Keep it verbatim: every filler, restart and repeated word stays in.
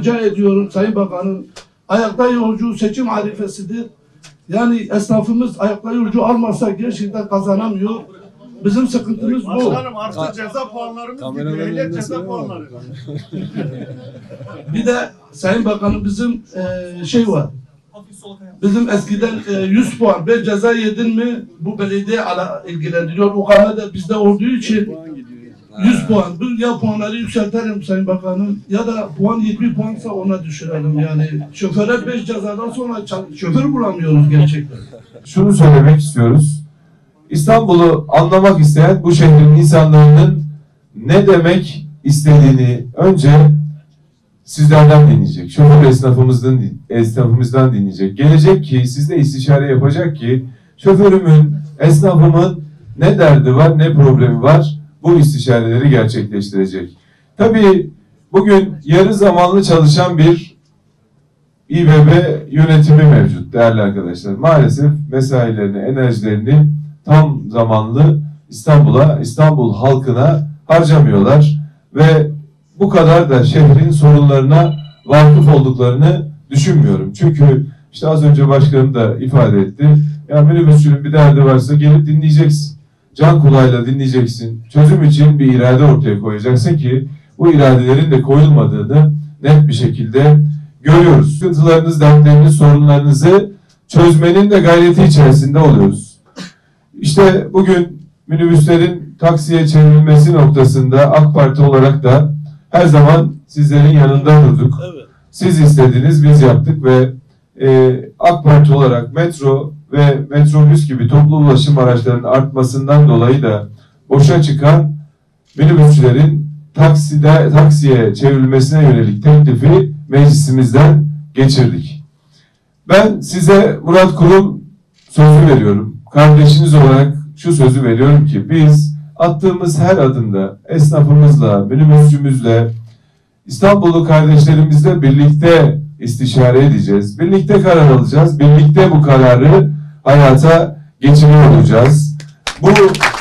Rica ediyorum Sayın Bakanım, ayakta yolcu seçim arifesidir. Yani esnafımız ayakta yolcu almazsa gerçekten kazanamıyor. Bizim sıkıntımız bu. Başkanım artık ceza puanlarımız gidiyor. Ehliyet ceza puanları. Bir de Sayın Bakanım bizim e, şey var. Bizim eskiden e, yüz puan ve ceza yedin mi bu belediye ala, ilgilendiriyor. O kadar da bizde olduğu için yüz puan. Bu ya puanları yükseltelim Sayın Bakanım ya da puan yirmi puansa ona düşürelim. Yani şoföre beş cezadan sonra şoför bulamıyoruz gerçekten. Şunu söylemek istiyoruz. İstanbul'u anlamak isteyen bu şehrin insanlarının ne demek istediğini önce sizlerden dinleyecek. Şoför esnafımızdan, esnafımızdan dinleyecek. Gelecek ki sizle istişare yapacak ki şoförümün, esnafımın ne derdi var, ne problemi var, bu istişareleri gerçekleştirecek. Tabii bugün yarı zamanlı çalışan bir İ B B yönetimi mevcut değerli arkadaşlar. Maalesef mesailerini, enerjilerini tam zamanlı İstanbul'a, İstanbul halkına harcamıyorlar ve bu kadar da şehrin sorunlarına vakıf olduklarını düşünmüyorum. Çünkü işte az önce başkanım da ifade etti. Ya minibüsçünün bir derdi varsa gelip dinleyeceksin. Can kulağıyla dinleyeceksin. Çözüm için bir irade ortaya koyacaksın ki bu iradelerin de koyulmadığını net bir şekilde görüyoruz. Sıkıntılarınız, dertleriniz, sorunlarınızı çözmenin de gayreti içerisinde oluyoruz. İşte bugün minibüslerin taksiye çevrilmesi noktasında AK Parti olarak da her zaman sizlerin yanında durduk. Evet. Siz istediniz, biz yaptık ve e, AK Parti olarak metro ve metrobüs gibi toplu ulaşım araçlarının artmasından dolayı da boşa çıkan minibüsçülerin takside, taksiye çevrilmesine yönelik teklifi meclisimizden geçirdik. Ben size Murat Kurum sözü veriyorum. Kardeşiniz olarak şu sözü veriyorum ki biz attığımız her adımda esnafımızla, minibüsçümüzle, İstanbullu kardeşlerimizle birlikte istişare edeceğiz. Birlikte karar alacağız. Birlikte bu kararı hayata geçiriyor olacağız. Bu